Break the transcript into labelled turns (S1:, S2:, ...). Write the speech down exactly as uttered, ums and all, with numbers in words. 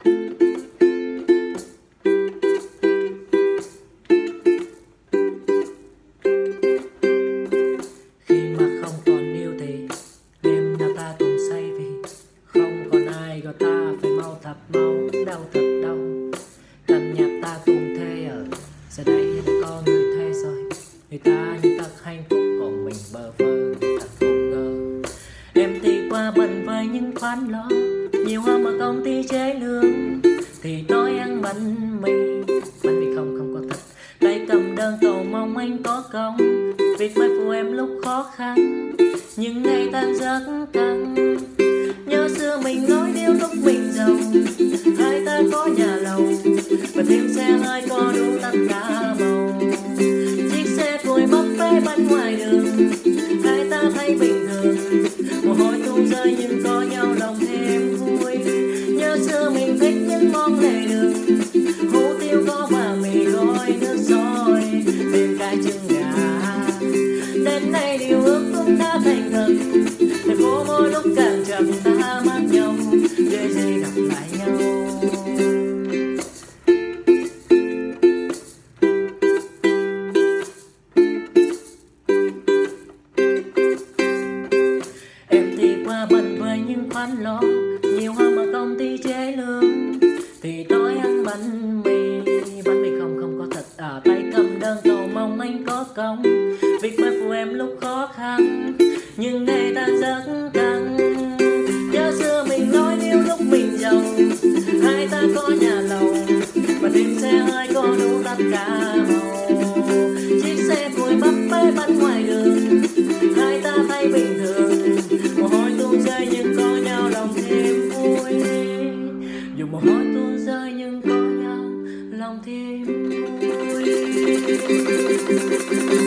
S1: Khi mà không còn yêu thì đêm nào ta cùng say, vì không còn ai gọi ta phải mau thật mau, đau thật đau. Căn nhà ta cùng thuê ở, giờ đây đã có người thuê rồi. Người ta như thật hạnh phúc, còn mình bơ vơ thật vô ngơ. Em thì qua bận với những khoản lo nhiều hơn mà công ty chế lương, thì tôi ăn bánh mì, bánh mì không không có thật. Tay cầm đơn cầu mong anh có công, việc mai phụ em lúc khó khăn, những ngày tan giấc căng. Nhớ xưa mình nói điêu lúc mình giàu, hai ta có nhà lầu và thêm xe hơi có đủ tất cả màu. Chiếc xe tuổi bấp bê bánh ngoài đường, hai ta thấy bình thường, mồ hôi tuôn rơi nhưng có nhau lòng thêm vui. Nhớ xưa mình thích những món lề đường, hủ tiếu có và mì gói nước sôi, thêm cái trứng gà. Đến nay điều ước cũng đã thành thực, thành phố mỗi lúc càng chậm ta mất nhau, để dễ gặp lại nhau. Em thì qua bận với những khoản lo nhiều hơn mà công ty chế lương, thì tôi ăn bánh mì, bánh mì không không có thật. À, tay cầm đơn cầu mong anh có công, việc mai phụ em lúc khó khăn, nhưng ngày tan giấc căng. Nhớ xưa mình nói yêu lúc mình giàu, hai ta có nhà lầu và thêm xe hơi có đủ tất cả màu. Chiếc xe tuổi bấp bê bánh ngoài đường, hai ta thấy bình thường, mồ hôi tuôn rơi nhưng có nhau lòng thêm vui. Dù mồ hôi tuôn rơi nhưng có nhau lòng thêm vui.